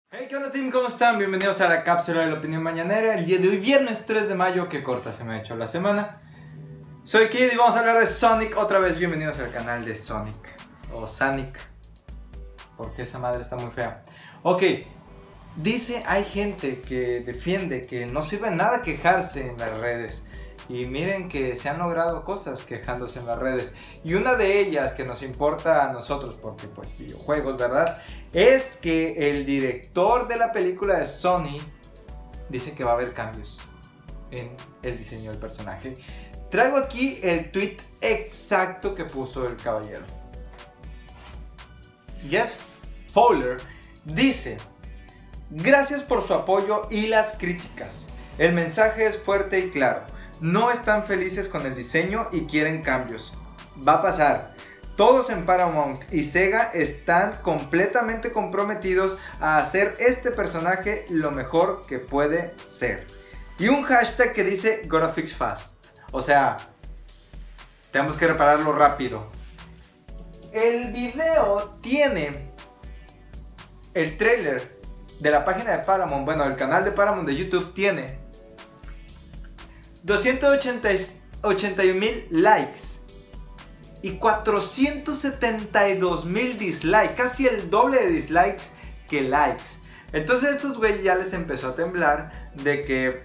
Hey, ¿qué onda, team? ¿Cómo están? Bienvenidos a la cápsula de la opinión mañanera. El día de hoy, viernes 3 de mayo, que corta se me ha hecho la semana. Soy Kid y vamos a hablar de Sonic otra vez. Bienvenidos al canal de Sonic o Sonic, porque esa madre está muy fea. Ok, dice, hay gente que defiende que no sirve nada quejarse en las redes. Y miren que se han logrado cosas quejándose en las redes. Y una de ellas que nos importa a nosotros, porque pues videojuegos, ¿verdad? Es que el director de la película de Sony dice que va a haber cambios en el diseño del personaje. Traigo aquí el tweet exacto que puso el caballero. Jeff Fowler dice: gracias por su apoyo y las críticas. El mensaje es fuerte y claro. No están felices con el diseño y quieren cambios. Va a pasar. Todos en Paramount y Sega están completamente comprometidos a hacer este personaje lo mejor que puede ser. Y un hashtag que dice Gotta Fix Fast. O sea, tenemos que repararlo rápido. El video tiene el trailer de la página de Paramount. Bueno, el canal de Paramount de YouTube tiene 281,000 likes y 472,000 dislikes, casi el doble de dislikes que likes. Entonces estos güeyes ya les empezó a temblar de que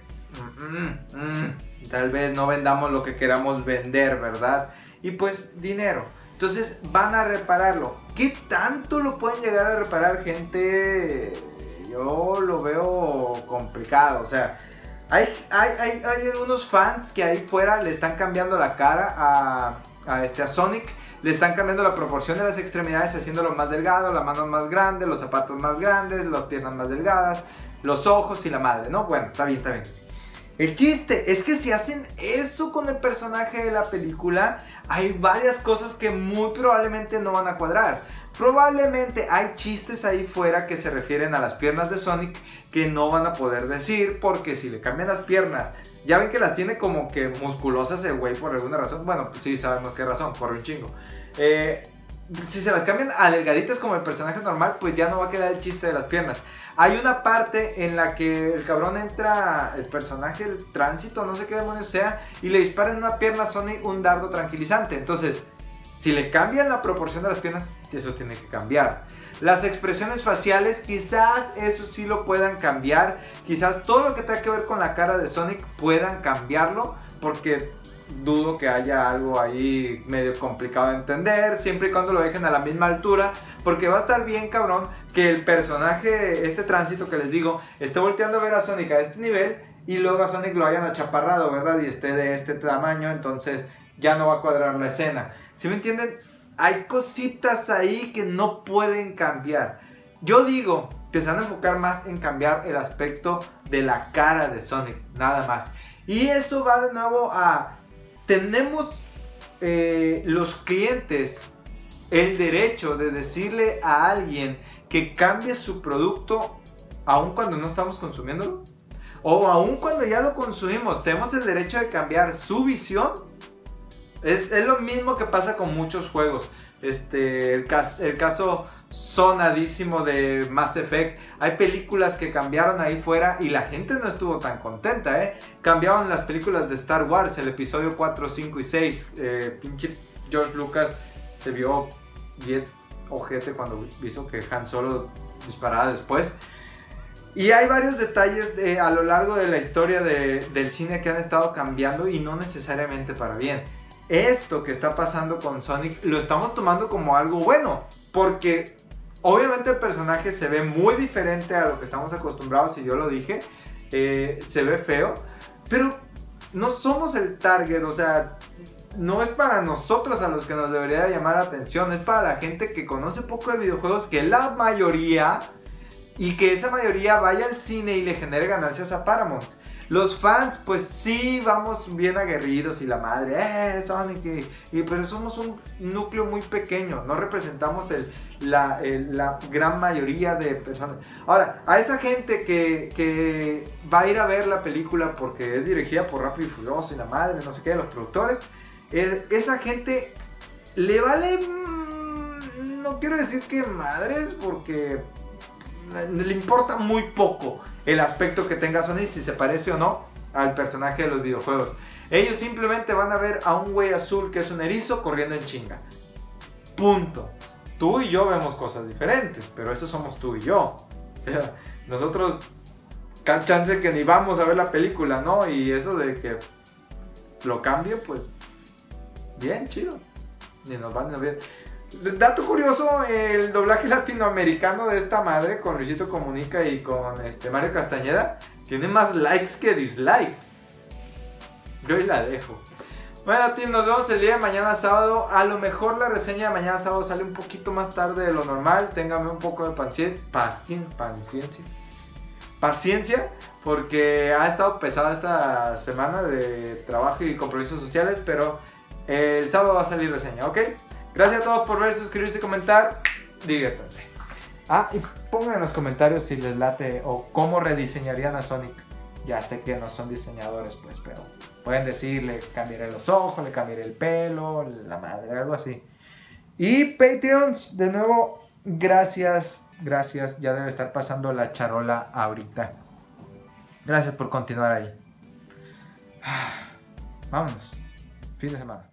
tal vez no vendamos lo que queramos vender, ¿verdad? Y pues dinero. Entonces van a repararlo. ¿Qué tanto lo pueden llegar a reparar, gente? Yo lo veo complicado, o sea, hay algunos fans que ahí fuera le están cambiando la cara a Sonic. Le están cambiando la proporción de las extremidades, haciéndolo más delgado, las manos más grandes, los zapatos más grandes, las piernas más delgadas, los ojos y la madre, ¿no? Bueno, está bien, está bien. El chiste es que si hacen eso con el personaje de la película, hay varias cosas que muy probablemente no van a cuadrar. Probablemente hay chistes ahí fuera que se refieren a las piernas de Sonic que no van a poder decir, porque si le cambian las piernas, ya ven que las tiene como que musculosas el güey por alguna razón. Bueno, pues sí, sabemos qué razón, corre un chingo. Si se las cambian a delgaditas como el personaje normal, pues ya no va a quedar el chiste de las piernas. Hay una parte en la que el cabrón entra, el personaje, el tránsito, no sé qué demonios sea, y le dispara en una pierna a Sonic un dardo tranquilizante. Entonces, si le cambian la proporción de las piernas, eso tiene que cambiar. Las expresiones faciales, quizás eso sí lo puedan cambiar. Quizás todo lo que tenga que ver con la cara de Sonic puedan cambiarlo, porque dudo que haya algo ahí medio complicado de entender, siempre y cuando lo dejen a la misma altura, porque va a estar bien cabrón que el personaje, este tránsito que les digo, esté volteando a ver a Sonic a este nivel y luego a Sonic lo hayan achaparrado, ¿verdad? Y esté de este tamaño, entonces ya no va a cuadrar la escena. ¿Sí me entienden? Hay cositas ahí que no pueden cambiar. Yo digo que se van a enfocar más en cambiar el aspecto de la cara de Sonic, nada más. Y eso va de nuevo a... tenemos los clientes el derecho de decirle a alguien que cambie su producto aun cuando no estamos consumiéndolo. O aun cuando ya lo consumimos, tenemos el derecho de cambiar su visión. Es lo mismo que pasa con muchos juegos. El caso sonadísimo de Mass Effect. Hay películas que cambiaron ahí fuera y la gente no estuvo tan contenta, ¿eh? Cambiaron las películas de Star Wars, el episodio 4, 5 y 6. Pinche George Lucas se vio bien ojete cuando hizo que Han Solo disparara después. Y hay varios detalles a lo largo de la historia del cine que han estado cambiando y no necesariamente para bien. Esto que está pasando con Sonic lo estamos tomando como algo bueno, porque obviamente el personaje se ve muy diferente a lo que estamos acostumbrados, y yo lo dije, se ve feo, pero no somos el target, o sea, no es para nosotros a los que nos debería llamar la atención, es para la gente que conoce poco de videojuegos, que es la mayoría, y que esa mayoría vaya al cine y le genere ganancias a Paramount. Los fans, pues sí, vamos bien aguerridos y la madre, Sonic, pero somos un núcleo muy pequeño, no representamos la gran mayoría de personas. Ahora, a esa gente que va a ir a ver la película porque es dirigida por Rápido y Furioso y la madre, no sé qué, los productores, esa gente le vale, no quiero decir que madres, porque le importa muy poco el aspecto que tenga Sonic, si se parece o no al personaje de los videojuegos. Ellos simplemente van a ver a un güey azul que es un erizo corriendo en chinga. Punto. Tú y yo vemos cosas diferentes, pero eso somos tú y yo. O sea, nosotros, chance que ni vamos a ver la película, ¿no? Y eso de que lo cambio, pues, bien, chido. Ni nos van a ver. Dato curioso, el doblaje latinoamericano de esta madre con Luisito Comunica y con Mario Castañeda tiene más likes que dislikes. Yo ahí la dejo. Bueno, team, nos vemos el día de mañana sábado. A lo mejor la reseña de mañana sábado sale un poquito más tarde de lo normal. Ténganme un poco de paciencia, porque ha estado pesada esta semana de trabajo y compromisos sociales, pero el sábado va a salir reseña, ¿ok? Gracias a todos por ver, suscribirse y comentar. Diviértanse. Y pongan en los comentarios si les late o cómo rediseñarían a Sonic. Ya sé que no son diseñadores, pues, pero pueden decir, le cambiaré los ojos, le cambiaré el pelo, la madre, algo así. Y Patreons, de nuevo, gracias. Ya debe estar pasando la charola ahorita. Gracias por continuar ahí. Vámonos. Fin de semana.